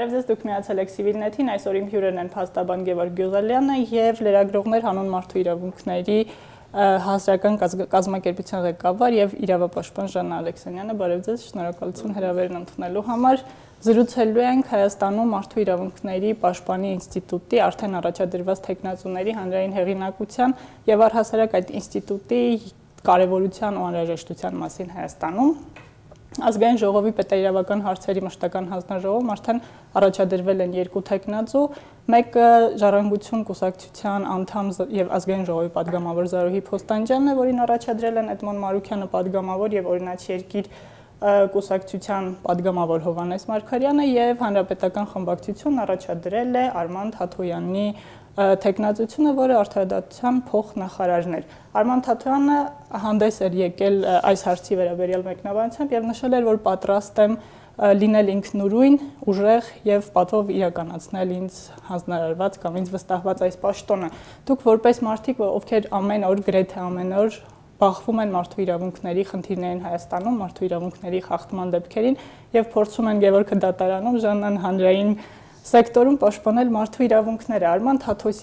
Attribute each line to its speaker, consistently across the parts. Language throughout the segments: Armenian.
Speaker 1: Բարև ձեզ, դուք միացել եք Civilnet-ին, այսօր իմ հյուրերն են փաստաբան Գևորգ Գյուզալյանը եւ լրագրողներ Հանուն մարդու իրավունքների հասարակական կազմակերպության ղեկավար եւ իրավապաշտպան Ժաննա Ալեքսանյանը։ Բարև ձեզ, շնորհակալություն հրավերն ընդունելու համար։ Զրուցելու ենք Հայաստանում մարդու իրավունքների պաշտպանի ինստիտուտի արդեն առաջադրված թեկնածուների հանրային հեղինակության եւ առհասարակ այդ ինստիտուտի կարևորության ու անհրաժեշտության մասին Հայաստանում։ Ազգային ժողովի պետաիրավական հարցերի մշտական հանձնաժողովում արդեն առաջադրվել են երկու թեկնածու, մեկը Ժառանգություն կուսակցության անդամ եւ Ազգային ժողովի падգամավոր Զարուհի Փոստանջյանն է, որին առաջադրել են Էդմոն Մարուքյանը падգամավոր եւ Օրինաց երկիր կուսակցության падգամավոր Հովհաննես Մարգարյանը եւ Հանրապետական խմբակցությունն առաջադրել է Արման Թաթոյանի թեկնածությունը, որը արդարադատության փոխնախարարն էր։ Արման Թաթոյանը հանդես էր եկել այս հարցի վերաբերյալ մեկնաբանությամբ եւ նշել էր, որ պատրաստ եմ լինել ինքնուրույն, ուժեղ եւ պատվով իրականացնել ինձ հանձնարարված կամ ինձ վստահված այս պաշտոնը։ Դուք որպես մարդիկ, ովքեր ամեն օր, գրեթե ամեն օր բախվում են մարդու իրավունքների խնդիրներին Հայաստանում, մարդու իրավունքների խախտման դեպքերին եւ փորձում են Գևորգը դատարանում Ժաննան հանրային սեկտորում պաշտպանել մարդու իրավունքները, Արման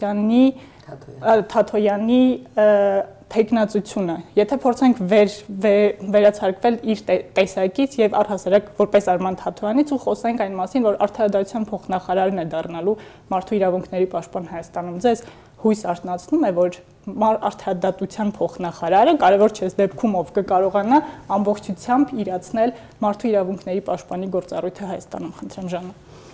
Speaker 1: Թաթոյանի թեկնածությունը, եթե փորձենք վերացարկվել իր տեսակից եւ առհասարակ որպես Արման Թաթոյանից ու խոսենք այն մասին, որ արդարադատության փոխնախարարն է դառնալու մարդու իրավունքների պաշտպան Հայաստանում, ձեզ հույս արթնացնում է, որ արդարադատության փոխնախարարը կարևոր չէ դեպքում ով կկարողանա ամբողջությամբ իրացնել մարդու իրավունքների պաշտպանի գործառույթը Հայաստանում, խնդրեմ Ժաննա։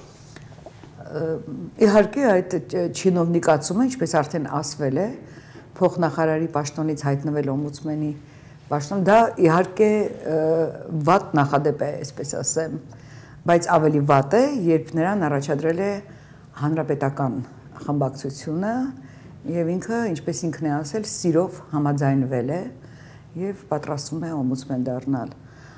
Speaker 2: Իհարկե այդ չինովնիկացումը, ինչպես արդեն ասվել է, փոխնախարարի պաշտոնից հայտնվել օմբուդսմենի պաշտոն, դա իհարկե վատ նախադեպ է, այսպես ասեմ, բայց ավելի վատ է, երբ նրան առաջադրել է հանրապետական խմբակցությունը եւ ինքը, ինչպես ինքն է ասել, սիրով համաձայնվել է եւ պատրաստվում է օմբուդսմեն դառնալ։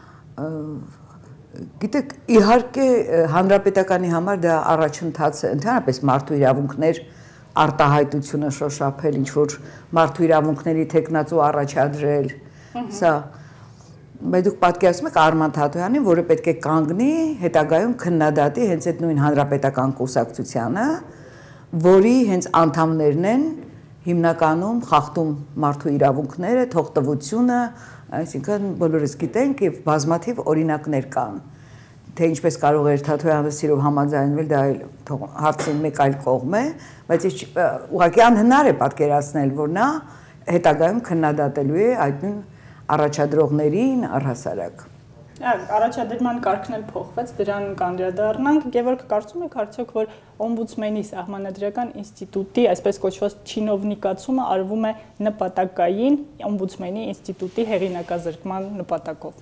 Speaker 2: Գիտեք, իհարկե հանրապետականի համար դա առաջընթաց է, ընդհանրապես մարդու իրավունքներ արտահայտությունը շոշափել, ինչ որ մարդու իրավունքների թեկնածու առաջադրել, սա, բայց դուք պատկերացնում եք Արման Թաթոյանին, որը պետք է կանգնի հետագայում քննադատի հենց այդ նույն հանրապետական կուսակցությանը, որի հենց անդամներն են հիմնականում խախտում մարդու իրավունքները, թողտվությունը, այսինքն բոլորս գիտենք եւ բազմաթիվ օրինակներ կան, թե ինչպես կարող էր Թաթոյանը սիրով համաձայնվել, դա հարցի մեկ այլ կողմ է, բայց ուղղակի անհնար է պատկերացնել, որ նա հետագայում քննադատելու է այդ նույն առաջադրողներին առհասարակ։
Speaker 1: Առաջադրման կարգն էլ փոխվեց, դրան կանդրադառնանք, Գևորգ, կարծում եք արդյոք, որ օմբուդսմենի սահմանադրական ինստիտուտի, այսպես կոչված չինովնիկացումը արվում է նպատակային օմբուդսմենի ինստիտուտի հեղինակազրկման նպատակով։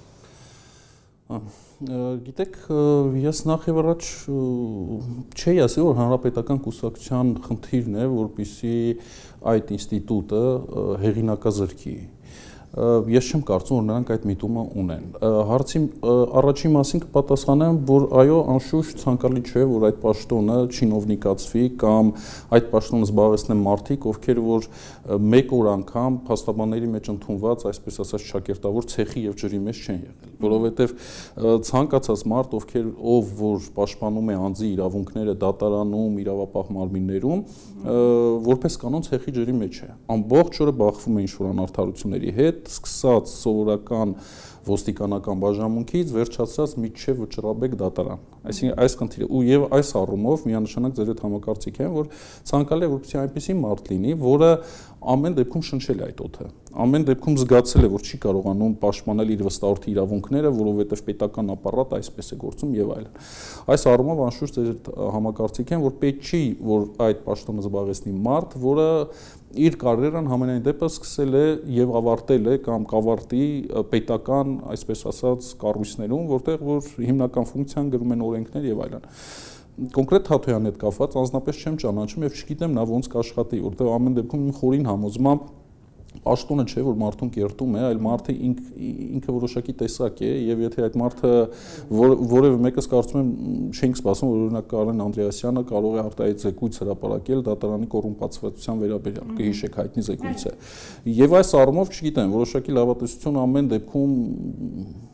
Speaker 3: Գիտեք, ես նախ եւ առաջ չէի ասի, որ հանրապետական կուսակցության խնդիրն է, որպեսզի այդ ինստիտուտը հեղինակազրկի։ Ես չեմ կարծում, որ նրանք այդ միտումը ունեն։ Հարցի առաջին մասին կպատասխանեմ, որ այո, անշուշտ ցանկալի չէ, որ այդ պաշտոնը չինովնիկացվի կամ այդ պաշտոնը զբաղեցնեն մարդիկ, ովքեր որ մեկ օր անգամ փաստաբանների մեջ ընդունված, այսպես ասած, շակերտավոր ցեխի եւ ջրի մեջ չեն եղել, որովհետեւ ցանկացած մարդ, ով որ պաշտպանում է անձի իրավունքները դատարանում, իրավապահ մարմիններում, որպես կանոն ցեխի ջրի մեջ է։ Ամբողջ օրը բախվում է ինչ-որ անարդարությունների հետ, սկսած սովորական ոստիկանական բաժանմունքից վերջացած միջև վճռաբեկ դատարան։ Այսինքն այս խնդիրը ու եւ այս առումով միանշանակ ձեր հետ համակարծիք եմ, որ ցանկալի է որպեսզի այնպիսի մարդ լինի, որը ամեն դեպքում շնչել է այդ օդը։ Ամեն դեպքում զգացել է, որ չի կարողանում պաշտպանել իր վստահորդի իրավունքները, որովհետեւ պետական ապարատը այսպես է գործում եւ այլն։ Այս առումով անշուշտ ձեր համակարծիք եմ, որ պետք չի, որ այդ պաշտոնը զբաղեցնի մարդ, որը իր կարիերան համենայն դեպս սկսել է եւ ավարտել է կամ կավարտի պետական, այսպես ասած, կառույցներում, որտեղ որ հիմնական ֆունկցիան գրում են օրենքներ եւ այլն։ Կոնկրետ Թաթոյանի հետ կապված անձնապես չեմ ճանաչում եւ չգիտեմ նա ոնց կաշխատի, որտեղ ամեն դեպքում իմ խորին համոզմամբ պաշտոնը չէ, որ մարդուն կերտում է, այլ մարդը ինքը որոշակի տեսակ է եւ եթե այդ մարդը որևէ մեկս կարծում եմ չենք սպասում, որ օրինակ Կարեն Անդրեասյանը կարող է արտահայտ զեկույց հրապարակել դատարանի կոռումպացվածության վերաբերյալ, կհիշեք հայտնի զեկույցը։ Եվ այս առումով չգիտեմ, որոշակի լավատեսություն ամեն դեպքում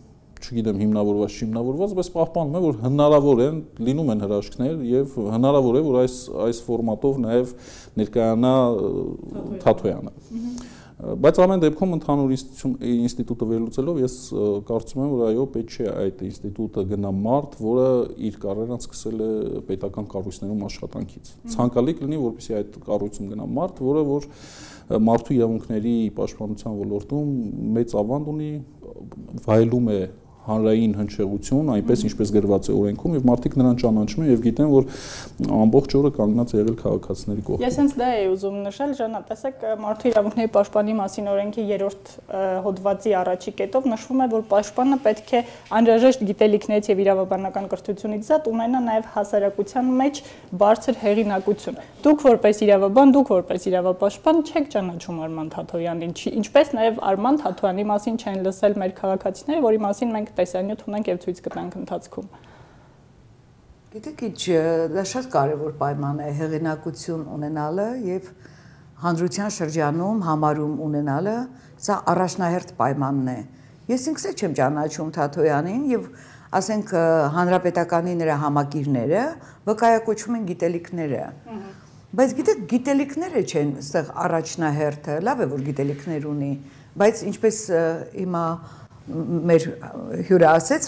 Speaker 3: չգիտեմ հիմնավորված չհիմնավորված, բայց պահպանում է, որ հնարավոր են լինում են հրաշքներ եւ հնարավոր է, որ այս ֆորմատով նաեւ ներկայանա Թաթոյանը։ Բայց ամեն դեպքում ընդհանուր ինստիտուտը վերլուծելով ես կարծում եմ, որ այո, պետք չէ այդ ինստիտուտը գնա մարդ, որը իր կարիերան սկսել է պետական կառույցներում աշխատանքից։ Ցանկալի կլինի, որպեսզի այդ կառույցում գնա մարդ, որը որ մարդու իրավունքների պաշտպանության ոլորտում մեծ ավանդ ունի, վայելում է հանրային հնչեղություն, այնպես ինչպես գրված է օրենքում եւ մարդիկ նրան ճանաչում են եւ գիտեն, որ ամբողջ օրը կանգնած է եղել քաղաքացիների կողքին։
Speaker 1: Ես հենց դա էի ուզում նշել, Ժանա, տեսեք, մարդու իրավունքների պաշտպանի մասին օրենքի 3-րդ հոդվածի առաջի կետով նշվում է, որ պաշտպանը պետք է անհրաժեշտ գիտելիքներից եւ իրավաբանական կրթությունից զատ ունենա նաեւ հասարակության մեջ բարձր հեղինակություն։ Դուք որպես իրավաբան, դուք որպես իրավապաշտպան չեք ճանաչում Արման Թաթոյանին, ինչպես նաեւ Արման Թաթոյանի մասին չեն լսել մեր քաղաքացիները, որի մասին մենք տեսանյութ ունենք եւ ցույց կտանք ընթացքում։
Speaker 2: Գիտեք, դա շատ կարևոր պայման է հեղինակություն ունենալը եւ հանրության շրջանում համարում ունենալը, սա առաջնահերթ պայմանն է։ Ես ինքս էլ չեմ ճանաչում Թաթոյանին եւ ասենք հանրապետականի նրա համակիրները վկայակոչում են գիտելիքները։ Բայց գիտեք, գիտելիքները չեն այստեղ առաջնահերթը, լավ է որ գիտելիքներ ունի, բայց ինչպես հիմա մեր հյուրը ասեց,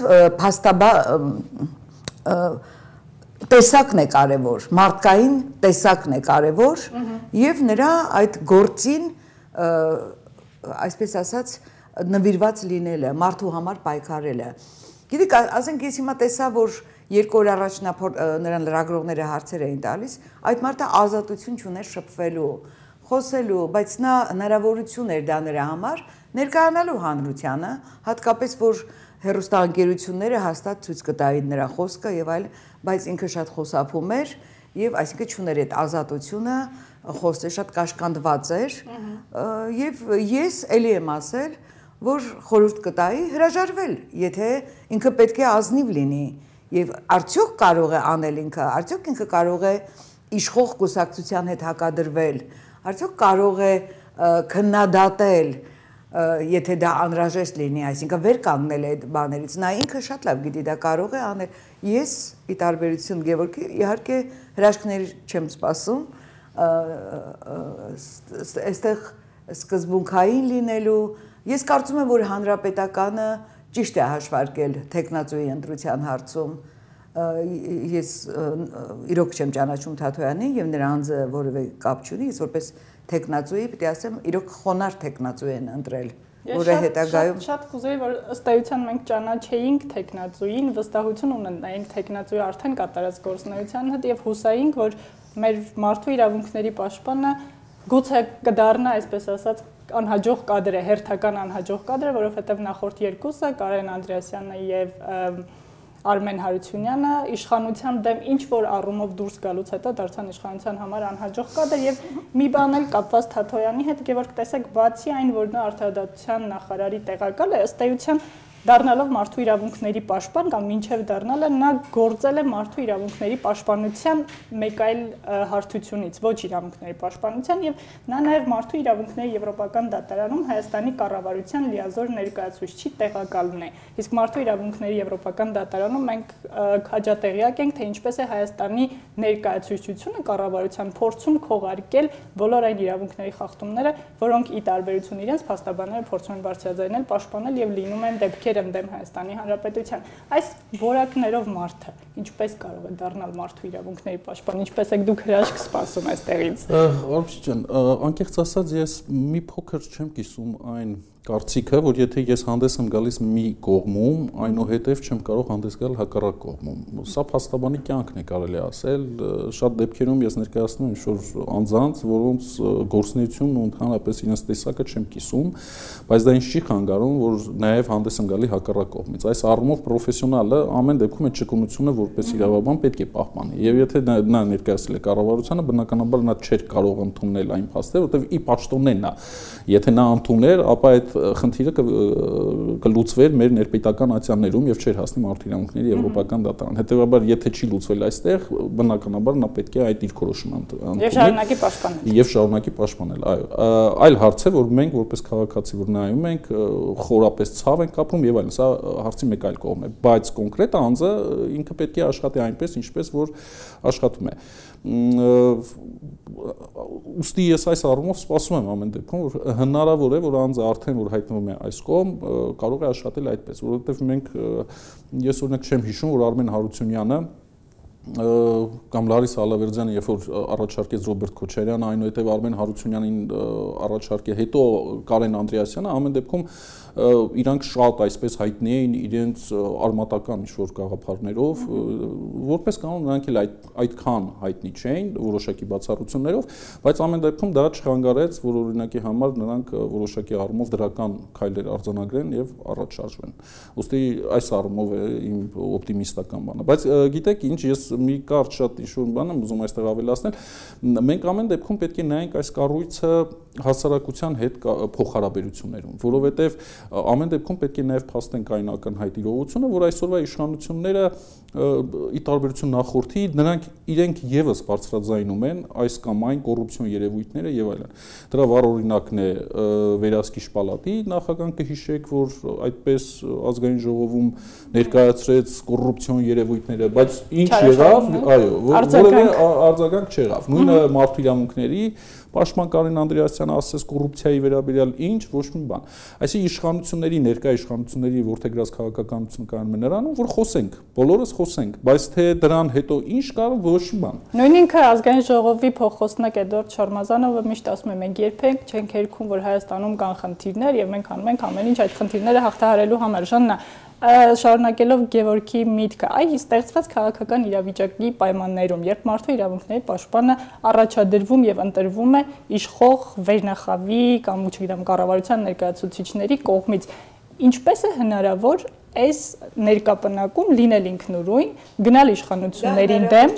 Speaker 2: տեսակն է կարևոր, մարդկային տեսակն է կարևոր եւ նրա այդ գործին, այսպես ասած, նվիրված լինելը, մարդու համար պայքարելը։ Գիտեք, ասենք ես հիմա տեսա, որ 2 օր առաջ նրան լրագրողները հարցեր էին տալիս, այդ մարդը ազատություն չուներ շփվելու, խոսելու, բայց նա հնարավորություն էր դա նրա համար ներկայանալու հանրությանը, հատկապես որ հեռուստաընկերությունները հաստատ ցույց կտային նրա խոսքը եւ այլ, բայց ինքը շատ խոսափում էր եւ այսինքն չուներ այդ ազատությունը, խոսել շատ կաշկանդված էր եւ ես ելի եմ ասել, որ խորհուրդ կտայի հրաժարվել, եթե ինքը պետք է ազնիվ լինի եւ արդյոք կարող է անել ինքը, արդյոք ինքը կարող է իշխող կուսակցության հետ հակադրվել, արդյոք կարող է քննադատել, եթե դա անհրաժեշտ լինի, այսինքն վեր կանգնել այդ բաներից, նա ինքը շատ լավ գիտի դա կարող է անել։ Ես ի տարբերություն Գևորգի իհարկե հրաշքներ չեմ սպասում, այստեղ սկզբունքային լինելու, ես կարծում եմ, որ հանրապետականը ճիշտ է հաշվարկել թեկնածուի ընտրության հարցում, ես իրոք չեմ ճանաչում Թաթոյանին եւ նրա անձը որևէ կապ չունի, ես որպես թեկնածուի պետք է ասեմ, իրոք խոնարհ թեկնածու են ընտրել, որը հետագայում
Speaker 1: շատ կուզեի, որ ըստ էության մենք ճանաչեինք թեկնածուին, վստահություն ունենայինք թեկնածուի արդեն կատարած գործունեության հետ եւ հուսայինք, որ մեր մարդու իրավունքների պաշտպանը գուցե կդառնա, այսպես ասած, անհաջող կադր է, հերթական անհաջող կադր է, որովհետեւ նախորդ երկուսը Կարեն Անդրեասյանը եւ Արմեն Հարությունյանը իշխանության դեմ ինչ որ առումով դուրս գալուց հետո դարձան իշխանության համար անհաջող կադր եւ մի բան էլ կապված Թաթոյանի հետ, Գևորգ, տեսեք, բացի այն, որ նա արդարադատության նախարարի տեղակալ է, ըստ էության դառնալով մարդու իրավունքների պաշտպան կամ մինչև դառնալը նա գործել է մարդու իրավունքների պաշտպանության մեկ այլ հարթությունից, ոչ իրավունքների պաշտպանության եւ նա նաեւ մարդու իրավունքների եվրոպական դատարանում Հայաստանի կառավարության լիազոր ներկայացուցիչի տեղակալն է։ Իսկ մարդու իրավունքների եվրոպական դատարանում մենք քաջատեղյակ ենք, թե ինչպես է Հայաստանի ներկայացուցչությունը կառավարության փորձում քողարկել բոլոր այն իրավունքների խախտումները, որոնք ի տարբերություն իրենց փաստաբանները փորձում են բարձրաձայնել, պաշտպանել եւ լինում են դեպքեր դեմ Հայաստանի Հանրապետության։ Այս որակներով մարդը ինչպես կարող է դառնալ մարդու իրավունքների պաշտպան, ինչպես եք դուք հրաշք սպասում այստեղից։
Speaker 3: Արփի ջան, անկեղծ ասած ես մի փոքր չեմ կիսում այն կարծիքը, որ եթե ես հանդես եմ գալիս մի կողմում, այնուհետև չեմ կարող հանդես գալ հակառակ կողմում։ Սա փաստաբանի կյանքն է կարելի ասել, շատ դեպքերում ես ներկայացնում եմ ինչ-որ անձանց, որոնց գործունեությունն ու ընդհանրապես իրենց տեսակը չեմ կիսում, բայց դա ինձ չի խանգարում, որ նաև հանդես եմ գալի հակառակ կողմից։ Այս առումով պրոֆեսիոնալը ամեն դեպքում այդ ճկունությունը որպես իրավաբան պետք է պահպանի։ Եվ եթե նա ներկայացել է կառավարությանը, բնականաբար նա չէր կարող ընդունել այն փաստերը, որտեղ ի պաշտոնեն նա, եթե նա ընդուներ, ապա այդ խնդիրը կլուծվեր մեր ներպետական ատյաններում եւ չէր հասնի մարդու իրավունքների եվրոպական դատարան։ Հետեւաբար, եթե չի լուծվել այստեղ, բնականաբար նա պետք է այդ իր քորոշումը
Speaker 1: եւ շարունակի պաշտպանել։
Speaker 3: Եվ շարունակի պաշտպանել, այո։ Այլ հարց է, որ մենք որպես քաղաքացի որ նայում ենք, խորապես ցավ ենք ապրում եւ այլն, սա հարցի մեկ այլ կողմ է, բայց կոնկրետ անձը ինքը պետք է աշխատի այնպես, ինչպես որ աշխատում է։ Ուստի ես այս առումով սպասում եմ ամեն դեպքում, որ հնարավոր է, որ անձը արդեն որ հայտնվում է այս կողմ, կարող է աշխատել այդպես, որովհետև մենք ես օրինակ չեմ հիշում, որ Արմեն Հարությունյանը կամ Լարիս Ալավերդյանը, երբ որ առաջարկեց Ռոբերտ Քոչարյանը, այնուհետև Արմեն Հարությունյանին առաջարկե, հետո Կարեն Անդրեասյանը, ամեն դեպքում իրանք շատ այսպես հայտնի էին իրենց արմատական ինչ-որ գաղափարներով, որպես կանոն նրանք էլ այդքան հայտնի չէին որոշակի բացառություններով, բայց ամեն դեպքում դա չխանգարեց, որ օրինակի համար նրանք որոշակի առումով դրական քայլեր արձանագրեն եւ առաջ շարժվեն։ Ուստի այս առումով է իմ օպտիմիստական բանը, բայց գիտեք ինչ, ես մի կարճ շատ ինչ-որ բան եմ ուզում այստեղ ավելացնել, մենք ամեն դեպքում պետք է նայենք այս կառույցը հասարակության հետ փոխհարաբերություններում, որովհետև ամեն դեպքում պետք է նաև փաստենք այն ակնհայտ իրողությունը, որ այսօրվա իշխանությունները ի տարբերություն նախորդի, նրանք իրենք եւս բարձրաձայնում են այս կամ այն կոռուպցիոն երևույթները եւ այլն։ Դրա վառ օրինակն է Վերահսկիչ պալատի նախագահան, կհիշեք, որ այդպես ազգային ժողովում ներկայացրեց կոռուպցիոն երևույթները, բայց ինչ եղավ, այո, որևէ արձագանք չեղավ։ Նույնը մարդու իրավունքների Պաշտպան Կարեն Անդրեասյանը ասեց կոռուպցիայի վերաբերյալ ինչ, ոչ մի բան։ Այսինքն իշխանությունների, ներկայ իշխանությունների ворթեգրած քաղաքականությունը կայանում է նրանում, որ խոսենք, բոլորս խոսենք, բայց թե դրան հետո ինչ կարող, ոչ մի բան։
Speaker 1: Նույն ինքը ազգային ժողովի փոխխոսնակ Էդուարդ Շարմազանովը միշտ ասում է, մենք երբեք չենք երգում, որ Հայաստանում կան խնդիրներ եւ մենք անում ենք ամեն ինչ այդ խնդիրները հաղթահարելու համար։ Ժաննա, շարունակելով Գևորգի միտքը, այ ստեղծված քաղաքական իրավիճակի պայմաններում, երբ մարդու իրավունքների պաշտպանը առաջադրվում եւ ընտրվում է իշխող վերնախավի կամ չգիտեմ կառավարության ներկայացուցիչների կողմից, ինչպես է հնարավոր այս ներկապնակում լինել ինքնուրույն, գնալ իշխանություններին դեմ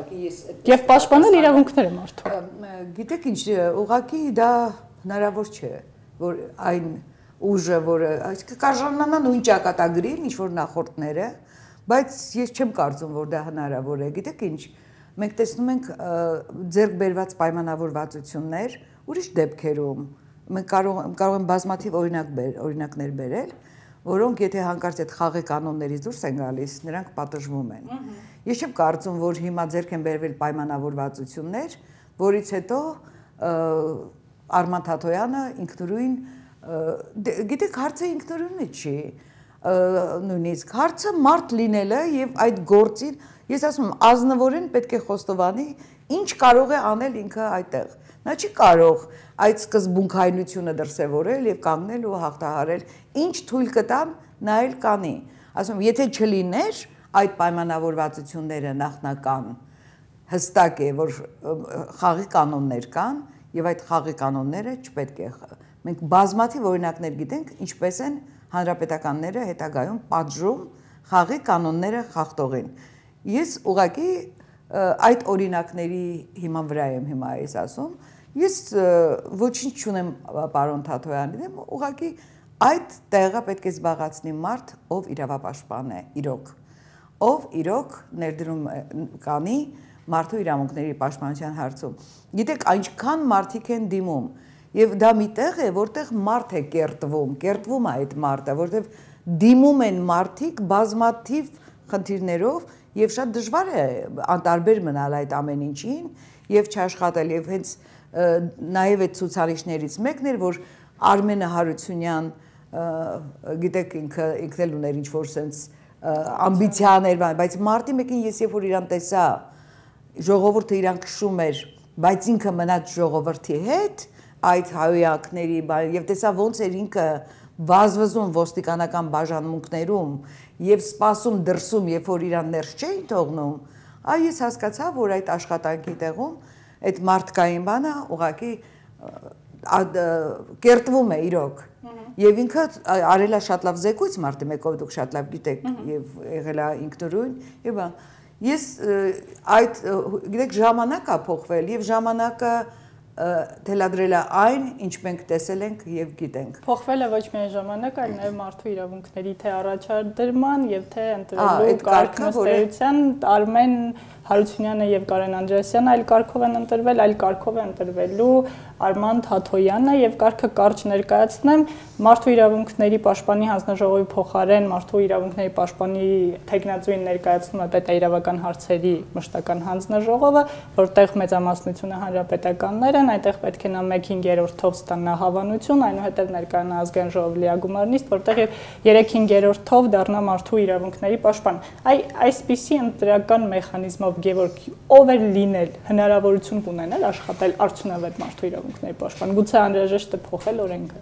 Speaker 1: եւ պաշտպանել իրավունքները մարդու։
Speaker 2: Գիտեք ինչ, ուղղակի դա հնարավոր չէ, որ այն ուժը, որը կկարժանանա նույն ճակատագրին, ինչ որ նախորդները, բայց ես չեմ կարծում, որ դա հնարավոր է։ Գիտեք ինչ, մենք տեսնում ենք ձեռք բերված պայմանավորվածություններ ուրիշ դեպքերում։ Մենք կարող ենք բազմաթիվ օրինակներ բերել, որոնք եթե հանկարծ այդ խաղի կանոններից դուրս են գալիս, նրանք պատժվում են։ Ես չեմ կարծում, որ հիմա ձեռք են բերվել պայմանավորվածություններ, որից հետո Արման Թաթոյանը ինքնուրույն գիտեք հարցը ինքնուրույնը չի, նույնիսկ հարցը մարդ լինելը եւ այդ գործին, ես ասում եմ, ազնվորեն պետք է խոստովանի, ինչ կարող է անել ինքը այդտեղ։ Նա չի կարող այդ սկզբունքայնությունը դրսևորել եւ կանգնել ու հաղթահարել, ինչ թույլ կտան, նա էլ կանի։ Ասում եմ, եթե չլիներ այդ պայմանավորվածությունները նախնական, հստակ է, որ խաղի կանոններ կան եւ այդ խաղի կանոնները չպետք է Մենք բազմաթիվ օրինակներ գիտենք, ինչպես են հանրապետականները հետագայում պատժում խաղի կանոնները խախտողին։ Ես ուղղակի այդ օրինակների հիման վրա եմ հիմա այս ասում, ես ոչինչ չունեմ պարոն Թաթոյանի դեմ, ուղղակի այդ տեղը պետք է զբաղեցնի մարդ, ով իրավապաշտպան է, իրոք, ով իրոք ներդրում կանի մարդու իրավունքների պաշտպանության հարցում։ Գիտեք, այնքան մարդիկ են դիմում Եվ դա մի տեղ է, որտեղ մարդ է կերտվում է այդ մարդը, որտեղ դիմում են մարդիկ բազմաթիվ խնդիրներով եւ շատ դժվար է անտարբեր մնալ այդ ամեն ինչին եւ չաշխատել եւ հենց նաեւ այդ ցուցարիչներից մեկն էր, որ Արմենը Հարությունյան, գիտեք ինքն էլ ուներ ինչ-որ sense ամբիցիաներ, բայց մարտի մեկին ես երբ որ իրան տեսա, ժողովուրդը իրան քշում էր, բայց ինքը մնաց ժողովրդի հետ այդ հայոյանքների եւ տեսա ոնց էր ինքը վազվզում ոստիկանական բաժանմունքներում եւ սպասում դրսում երբ որ իրան ներս չէին թողնում այ ես հասկացա որ այդ աշխատանքի տեղում այդ մարդկային բանը ուղղակի կերտվում է իրոք եւ ինքը արելա շատ լավ զեկույց մարդի մեկով դուք շատ լավ գիտեք եւ եղելա ինքնուրույն եւ ես այդ գիտեք ժամանակը փոխվել եւ ժամանակը թելադրել է այն, ինչ մենք տեսել ենք եւ գիտենք։
Speaker 1: Փոխվել է ոչ միայն ժամանակ, այլ նաեւ մարդու իրավունքների թե առաջադրման եւ թե ընտրելու կարգնստեյության Արմեն Հարությունյանը եւ Կարեն Անդրեասյանը այլ կարգով են ընտրվել, այլ կարգով է ընտրվելու Արման Թաթոյանը եւ կարգը կարճ ներկայացնեմ մարդու իրավունքների պաշտպանի հանձնաժողովի փոխարեն մարդու իրավունքների պաշտպանի թեկնածուին ներկայացնում է պետաիրավական հարցերի մշտական հանձնաժողովը, որտեղ մեծամասնությունը հանրապետականներ են, այնտեղ պետք է նա 1/5-ով ստանա հավանություն, այնուհետև ներկայանա ազգային ժողովի լիագումարնիստ, որտեղ եւ 3/5-ով դառնա մարդու իրավունքների պաշտպան։ Այսպիսի ընտրական մեխանիզմով Գևորգ ով է լինել հնարավորություն կունենալ աշխատել արդյունավետ մարդու իրավունքների պաշտպան։ Գուցե անհրաժեշտ է փոխել օրենքը։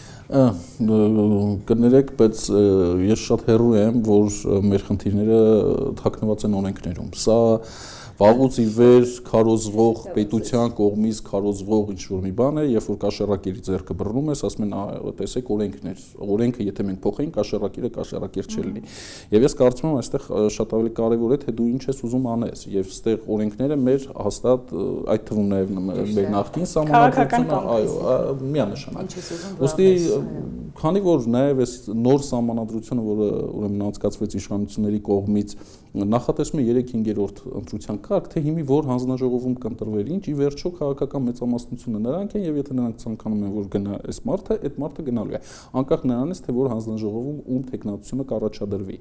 Speaker 3: Կներեք, բայց ես շատ հեռու եմ, որ մեր խնդիրները թաքնված են օրենքներում։ Սա վաղուց ի վեր քարոզվող պետության կողմից քարոզվող ինչ-որ մի բան է, երբ որ կաշառակերի ձեռքը բռնում ես, ասում են, տեսեք օրենքներ, օրենքը եթե մենք փոխենք, կաշառակերը կաշառակեր չի լինի։ Եվ ես կարծում եմ, այստեղ շատ ավելի կարևոր է, թե դու ինչ ես ուզում անես, եւ այստեղ օրենքները մեր հաստատ այդ թվում նաեւ մեր նախկին սահմանադրությունը, այո, միանշանակ։ Ոստի քանի որ նաեւ այս նոր սահմանադրությունը, որը ուրեմն անցկացվեց իշխանությունների կողմից, նախատեսում է 3/5 ընտրության կարգ, թե հիմի որ հանձնաժողովում կընտրվեր ինչ, ի վերջո քաղաքական մեծամասնությունը նրանք են եւ եթե նրանք ցանկանում են որ գնա այս մարդը, այդ մարդը գնալու է, անկախ նրանից թե որ հանձնաժողովում ում տեխնատությունը կառաջադրվի։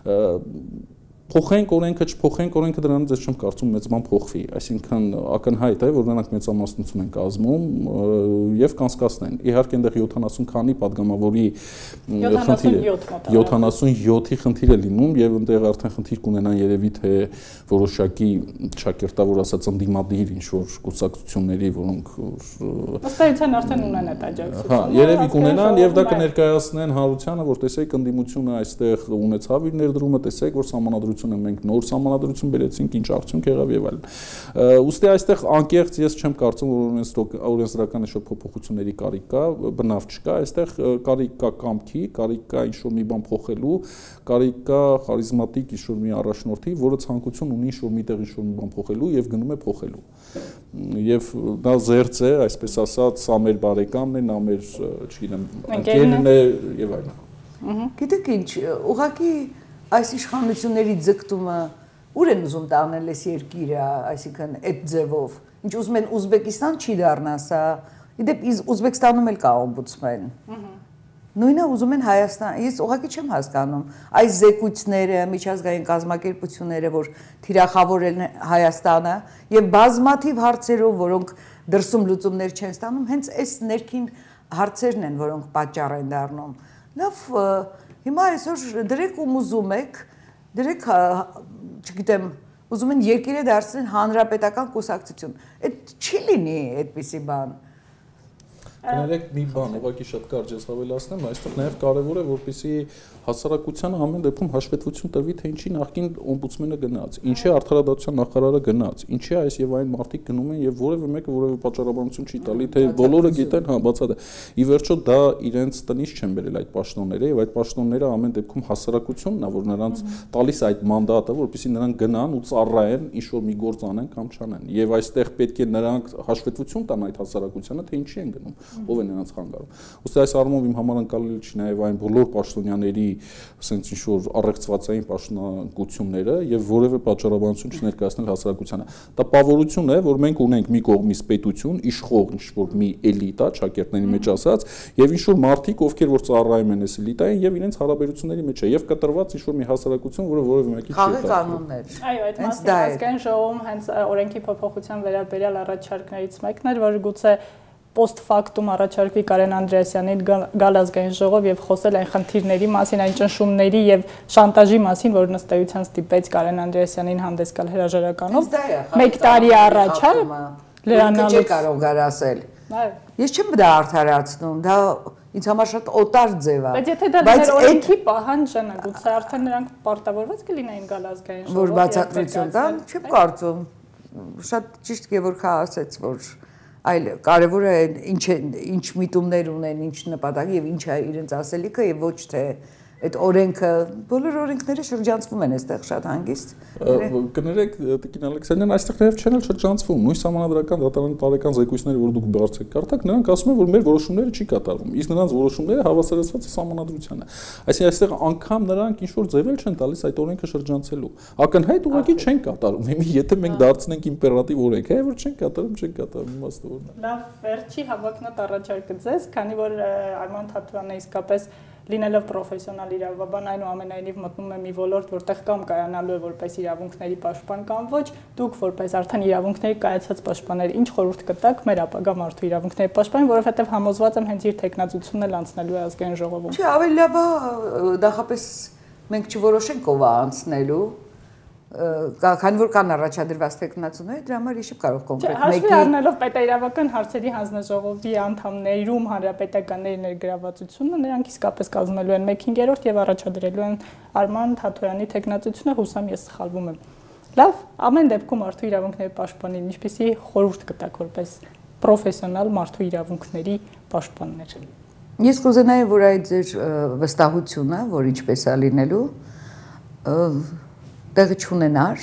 Speaker 3: Փոխենք օրենքը, չփոխենք օրենքը, դրանից ես չեմ կարծում մեծ բան փոխվի, այսինքն ակնհայտ է, որ նրանք մեծամասնություն են կազմում եւ կանցկացնեն։ Իհարկե այնտեղ 70 քանի падգամավորի խնդիր 77-ի խնդիր է լինում եւ այնտեղ արդեն խնդիր կունենան երևի թե որոշակի ճակերտավոր ասած ընդդիմադիր ինչ որ կուսակցությունների, որոնք
Speaker 1: ըստ էության արդեն ունեն այդ աջակցությունը։
Speaker 3: Հա, երևի կունենան եւ դա կներկայացնեն հանրությանը, որ տեսեք ընդդիմությունը այստեղ ունեցավ իր ներդրումը, տեսեք որ սահմանադրությունը մենք նոր սահմանադրություն բերեցինք, ինչ արդյունք եղավ եւ այլն։ Ուստի այստեղ անկեղծ ես չեմ կարծում, որ օրենսդրական ինչ-որ փոփոխությունների կարիք կա, բնավ չկա, այստեղ կարիք կա կամքի, կարիք կա ինչ-որ մի բան փոխելու, կարիք կա խարիզմատիկ ինչ-որ մի առաջնորդի, որը ցանկություն ունի ինչ-որ միտեղ ինչ-որ մի բան փոխելու եւ գնում է փոխելու։ Եվ դա զերծ է, այսպես ասած, սա մեր բարեկամն է, նա մեր, չգիտեմ, ընկերն է եւ այլն։
Speaker 2: Գիտեք ինչ, ուղղակի այս իշխանությունների ձգտումը ուր են ուզում տանել այս երկիրը, այսինքն այդ ձևով։ Ինչ ուզում են Ուզբեկիստան չի դառնա սա։ Իդեպ Ուզբեկստանում էլ կա օմբուդսմեն։ Նույնը ուզում են Հայաստան։ Ես ուղղակի չեմ հասկանում այս զեկույցները, միջազգային կազմակերպությունները, որ թիրախավորել են Հայաստանը եւ բազմաթիվ հարցերով, որոնք դրսում լուծումներ չեն ստանում, հենց այս ներքին հարցերն են, որոնք պատճառ են դառնում։ Լավ, հիմա այսօր դրեք ում ուզում եք, դրեք, չգիտեմ, ուզում են երկիրը դարձնել հանրապետական կուսակցություն։ Այդ չի լինի այդպիսի բան։
Speaker 3: Կներեք մի բան, ուղղակի շատ կարճ ես հավելացնեմ, այստեղ նաև կարևոր է, որպեսզի հասարակությանը ամեն դեպքում հաշվետվություն տրվի, թե ինչի նախկին օմբուդսմենը գնաց, ինչի արդարադատության նախարարը գնաց, ինչի այս եւ այն մարդիկ գնում են եւ որևէ մեկը որևէ պատճառաբանություն չի տալի, թե բոլորը գիտեն, հա, բացատ է։ Ի վերջո դա իրենց տնից չեն բերել այդ պաշտոնները եւ այդ պաշտոնները ամեն դեպքում հասարակությունն է, որ նրանց տալիս այդ մանդատը, որպեսզի նրանք գնան ու ծառայեն, ինչ որ մի գործ անեն կամ չանեն։ Եվ այստեղ պետք է նրանք հաշվետվություն տան այդ հասարակությանը, թե ինչի են գնում, ով է նրանց խանգարում։ Ոստի այս առումով իմ համար անցալի չի նաև այն բոլոր պաշտոնյաների, ասենք ինչ-որ առեղծվածային պաշտոնանկությունները եւ որևէ պատճառաբանություն չներկայացնել հասարակությանը։ Դա պավորություն է, որ մենք ունենք մի կողմից պետություն, իշխող ինչ-որ մի էլիտա, ճակերտների մեջ ասած, եւ ինչ-որ մարդիկ, ովքեր որ ծառայում են այս էլիտային եւ իրենց հարաբերությունների մեջ է եւ կտրված ինչ-որ մի հասարակություն, որը որևէ մեկի չի
Speaker 2: տալիս։ Կանոններ։
Speaker 1: Այո, այդ մասը ազգային ժողովում հենց օրենքի փոփոխության վերաբերյալ առաջարկներից մեկն էր, որ գուցե post factum առաջարկվի Կարեն Անդրեասյանին գալ ազգային ժողով եւ խոսել այն խնդիրների մասին, այն ճնշումների եւ շանտաժի մասին, որ ըստ էության ստիպեց Կարեն Անդրեասյանին հանդես գալ հրաժարականով։ 1 տարի առաջ
Speaker 2: լրանալու կարող գար ասել։ Ես չեմ դա արդարացնում, դա ինձ համար շատ օտար ձև է։
Speaker 1: Բայց եթե դա մեր օրենքի պահանջն է, գուցե արդեն նրանք պարտավորված կլինեին գալ ազգային ժողով։
Speaker 2: Որ բացատրություն տան, չեմ կարծում։ Շատ ճիշտ Գևորգը ասաց, որ այլ կարևորը ինչ միտումներ ունեն, ինչ նպատակ եւ ինչ է իրենց ասելիքը եւ ոչ թե այդ օրենքը, բոլոր օրենքները շրջանցվում են այստեղ շատ հանգիստ։
Speaker 3: Կներեք, Տիկին Ալեքսանյան, այստեղ նաև չեն էլ շրջանցվում։ Նույն համանդրական դատարանի տարեկան զեկույցները, որ դուք բարձր կարդաք, նրանք ասում են, որ մեր որոշումները չի կատարվում։ Իսկ նրանց որոշումները հավասարացված է համանդրությանը։ Այսինքն այստեղ անգամ նրանք ինչ որ ձևել չեն տալիս այդ օրենքը շրջանցելու։ Ակնհայտ ուղղակի չեն կատարում։ Եթե մենք դարձնենք իմպերատիվ օրենք, որ չեն կատարում, իմաստով։
Speaker 1: Լավ, վերջի հավակնոտ առաջարկը ձեզ, քանի որ Արման Թաթույանը իսկապես լինելով պրոֆեսիոնալ իրավաբան, այնուամենայնիվ մտնում է մի ոլորտ, որտեղ կամ կայանալու է որպես իրավունքների պաշտպան կամ ոչ, դուք որպես արդեն իրավունքների կայացած պաշտպաններ, ինչ խորհուրդ կտաք մեր ապագա մարդու իրավունքների պաշտպանին, որովհետև համոզված եմ հենց իր տեխնացությունն էլ անցնելու է ազգային ժողովում։
Speaker 2: Չէ, ավելի լավ է նախապես մենք չորոշենք ով է անցնելու, քանի որ կան առաջադրված տեխնացուներ, դրա համար իշիվ կարող կոնկրետ
Speaker 1: մեկի հաշվի առնելով պետաիրավական հարցերի հանձնաժողովի անդամներում հանրապետականների ներգրավվածությունը, նրանք իսկապես կազմելու են 1/5 եւ առաջադրելու են Արման Թաթոյանի տեխնացությունը, հուսամ ես սխալվում եմ։ Լավ, ամեն դեպքում մարդու իրավունքների պաշտպանին ինչպեսի խորհուրդ կտաք որպես պրոֆեսիոնալ մարդու իրավունքների պաշտպաններ։
Speaker 2: Ես կուզենայի, որ այդ ձեր վստահությունը, որ ինչպես է լինելու, տեղը չունենար,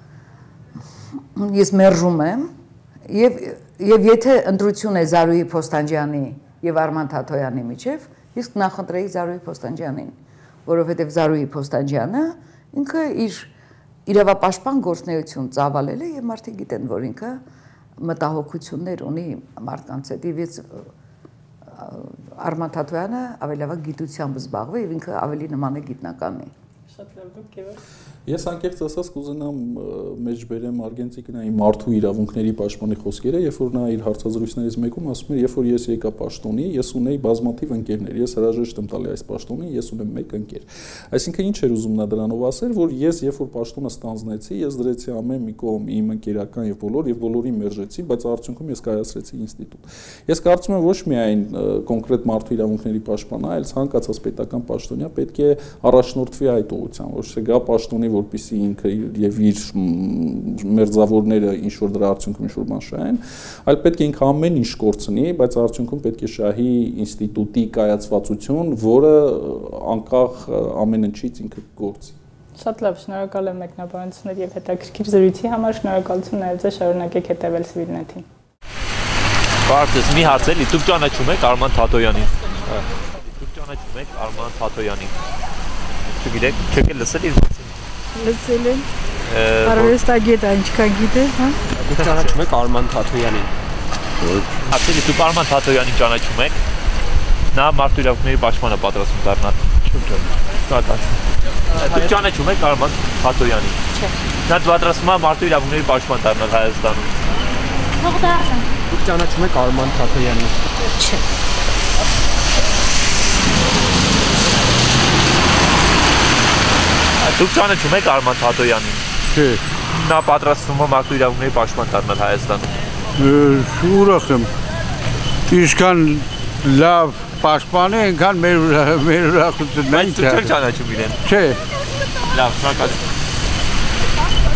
Speaker 2: ես մերժում եմ եւ եթե ընտրություն է Զարուհի Փոստանջյանի եւ Արման Թաթոյանի միջեւ, ես կնախընտրեի Զարուհի Փոստանջյանին, որովհետեւ Զարուհի Փոստանջյանը ինքը իր իրավապաշտպան գործունեություն ծավալել է եւ մարդիկ գիտեն, որ ինքը մտահոգություններ ունի մարդկանց հետ եւ ես Արման Թաթոյանը ավելի լավ գիտությամբ զբաղվում եւ ինքը ավելի նման է գիտնականի։
Speaker 1: Շատ լավ, դուք Գևորգ։
Speaker 3: Ես անկեղծ ասած կուզենամ մեջբերեմ Արգենտիկնայի մարդու իրավունքների պաշտպանի խոսքերը, երբ որ նա իր հարցազրույցներից մեկում ասում էր, երբ որ ես եկա պաշտոնի, ես ունեի բազմաթիվ ընկերներ, ես հրաժեշտ եմ տալի այս պաշտոնին, ես ունեմ մեկ ընկեր։ Այսինքն ինչ էր ուզում նա դրանով ասել, որ ես երբ որ պաշտոնը ստանձնեցի, ես դրեցի ամեն մի կողմ իմ ընկերական եւ բոլորի մերժեցի, բայց արդյունքում ես կայացրեցի ինստիտուտ։ Ես կարծում եմ ոչ միայն կոնկրետ մարդու իրավունքների պաշտպան, այլ ցանկացած պետական պաշտոնյա պետք է առաջնորդվի այդ ուղղությամբ, ոչ թե գա պաշտոնի որպեսզի ինքը եւ իր մերձավորները ինչ որ դրա արդյունքում ինչ որ բան շահեն, այլ պետք է ինքը ամեն ինչ կորցնի, բայց արդյունքում պետք է շահի ինստիտուտի կայացվածություն, որը անկախ ամեն ինչից ինքը կորցի։
Speaker 1: Շատ լավ, շնորհակալ եմ մեկնաբանությունների եւ հետաքրքիր զրույցի համար, շնորհակալություն նաեւ ձեզ, շարունակեք հետեւել Civilnet-ին։
Speaker 4: Բարդես մի հարց էլի, դուք ճանաչում եք Արման Թաթոյանին։ Դուք ճանաչում եք Արման Թաթոյանին։ Չգիտեք, չեք լսել իր մասին։
Speaker 5: Լսել եմ։ Արվեստագետ ինչքան գիտե, հա։
Speaker 6: Դուք ճանաչում եք Արման Թաթոյանին։
Speaker 4: Ասելի դուք Արման Թաթոյանին ճանաչում եք։ Նա մարդու իրավունքների պաշտպանը պատրաստում դառնալ։ Դուք ճանաչում եք Արման Թաթոյանին։
Speaker 5: Չէ։
Speaker 4: Նա պատրաստվում է մարդու իրավունքների պաշտպան դառնալ Հայաստանում։
Speaker 5: Թող դառնա։
Speaker 6: Դուք ճանաչում եք Արման Թաթոյանին։
Speaker 5: Չէ։
Speaker 4: Դուք ճանաչում եք Արման Թաթոյանին։
Speaker 6: Չէ։
Speaker 4: Նա պատրաստվում է մարդու իրավունքների պաշտպան դառնալ Հայաստանում։
Speaker 7: Ուրախ եմ։ Ինչքան լավ պաշտպան է, այնքան մեր ուրախությունն է։
Speaker 4: Բայց դուք չեք ճանաչում իրեն։
Speaker 7: Չէ։
Speaker 4: Լավ, շնորհակալ եմ։